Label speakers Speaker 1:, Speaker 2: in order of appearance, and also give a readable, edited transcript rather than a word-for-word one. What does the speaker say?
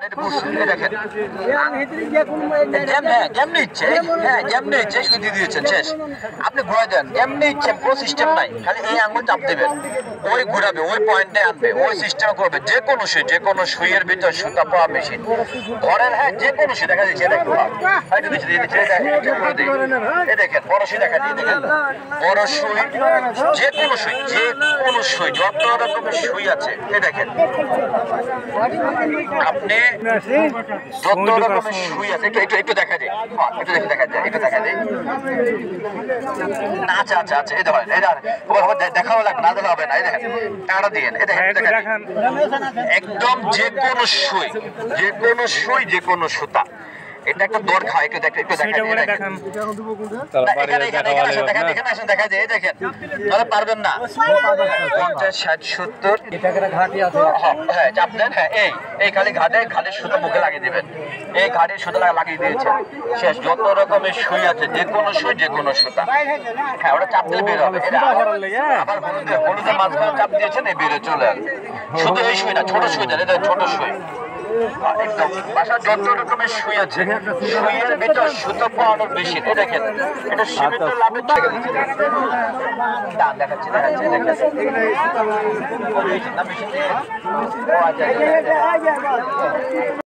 Speaker 1: দেখেন যেমনি ইচ্ছে, হ্যাঁ যেমনি ইচ্ছে দিয়ে দিয়েছেন শেষ। আপনি ঘুরে দেন যেমনি ইচ্ছে, কোনো সিস্টেম নাই, খালি এই আঙুল চাপ দেবেন, ওই ঘুরাবে, ওই পয়েন্টে আনবে, ওই সিস্টেম করবে। যে কোনো সুইয়ের ভিতর সুতা পাওয়া মেশিন ঘরের, হ্যাঁ যে কোনো সুই দেখা যাচ্ছে। দেখেন বড় সুই দেখা দিয়ে, দেখেন বড় সুই, যে কোনো সুই যত রকমের সুই আছে এ দেখেন আপনি যত রকমের সুই আছে। একটু দেখা যায়, একটু দেখা যায়। আচ্ছা আচ্ছা আচ্ছা, এই দেখেন দেখাও লাগবে না, দিলে হবে না। এই দেখেন টাকা দিয়ে দেখেন একদম যে কোনো সুই, যে কোনো সুতা। এটা একটা দর খায়, একটু দেখেন দেখা যায়। দেখেন তাহলে পারবেন না, 50, 60, 70 হ্যাঁ চাপলেন, হ্যাঁ এই খালি ঘাটের সুতো মুখে লাগিয়ে দিবেন। এই ঘাটের সুতো লাগিয়ে দিয়েছেন শেষ। যত রকমের সুই আছে, যে কোনো সুতা, হ্যাঁ ওটা চাপ দিলে বের হবে। আবার হলুদের মাঝখানে চাপ দিয়েছেন, এই বেরো চলে আসবে। শুধু এই সুই না, ছোট সুই দেন, এটা ছোট সুই। একদম বাসার যত রকমের সুই আছে, সুইয়ের ভিতর সুতো পাওয়ানোর মেশিন। এ দেখেন এটা সিমেন্টের লাভের দেখাচ্ছি।